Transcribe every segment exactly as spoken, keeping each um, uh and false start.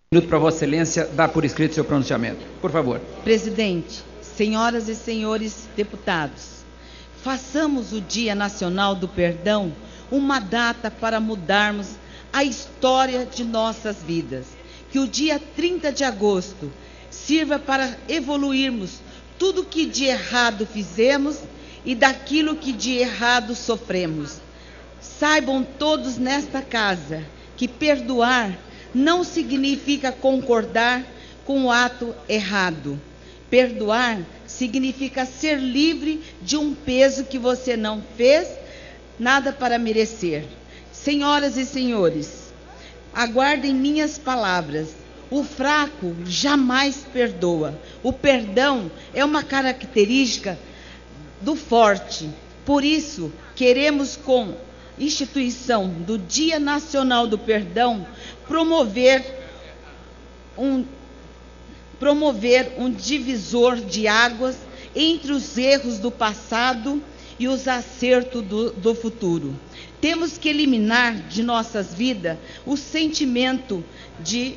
Minuto para Vossa Excelência dar por escrito seu pronunciamento. Por favor. Presidente, senhoras e senhores deputados, façamos o Dia Nacional do Perdão uma data para mudarmos a história de nossas vidas. Que o dia trinta de agosto sirva para evoluirmos tudo que de errado fizemos e daquilo que de errado sofremos. Saibam todos nesta casa que perdoar não significa concordar com o ato errado. Perdoar significa ser livre de um peso que você não fez nada para merecer. Senhoras e senhores, aguardem minhas palavras. O fraco jamais perdoa. O perdão é uma característica do forte. Por isso, queremos, com instituição do Dia Nacional do Perdão, promover um, promover um divisor de águas entre os erros do passado e os acertos do, do futuro. Temos que eliminar de nossas vidas o sentimento de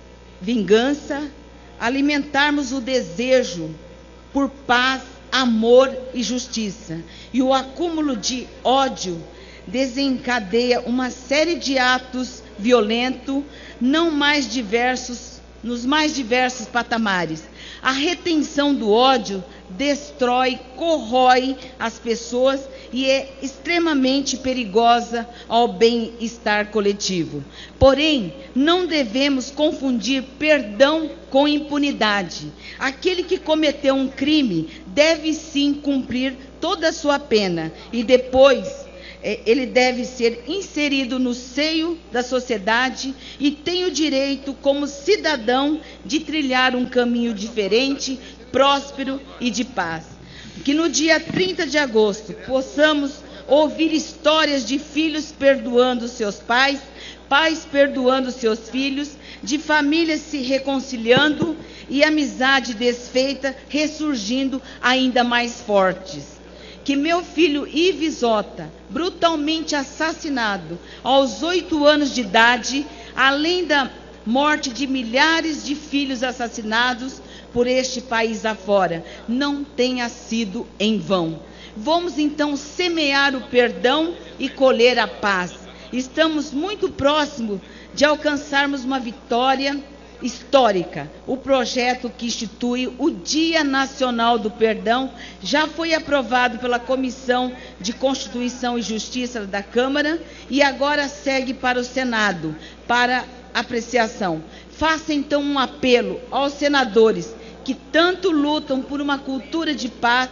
vingança, alimentarmos o desejo por paz, amor e justiça. E o acúmulo de ódio desencadeia uma série de atos violentos, não mais diversos, nos mais diversos patamares. A retenção do ódio destrói, corrói as pessoas e é extremamente perigosa ao bem-estar coletivo. Porém, não devemos confundir perdão com impunidade. Aquele que cometeu um crime deve sim cumprir toda a sua pena e depois ele deve ser inserido no seio da sociedade e tem o direito, como cidadão, de trilhar um caminho diferente, próspero e de paz. Que no dia trinta de agosto possamos ouvir histórias de filhos perdoando seus pais, pais perdoando seus filhos, de famílias se reconciliando e amizade desfeita ressurgindo ainda mais fortes. Que meu filho Ivisota, brutalmente assassinado aos oito anos de idade, além da morte de milhares de filhos assassinados por este país afora, não tenha sido em vão. Vamos então semear o perdão e colher a paz. Estamos muito próximos de alcançarmos uma vitória histórica. O projeto que institui o Dia Nacional do Perdão já foi aprovado pela Comissão de Constituição e Justiça da Câmara e agora segue para o Senado para apreciação. Faça então um apelo aos senadores que tanto lutam por uma cultura de paz.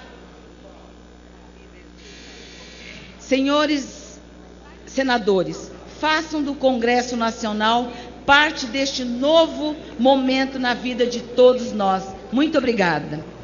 Senhores senadores, façam do Congresso Nacional parte deste novo momento na vida de todos nós. Muito obrigada.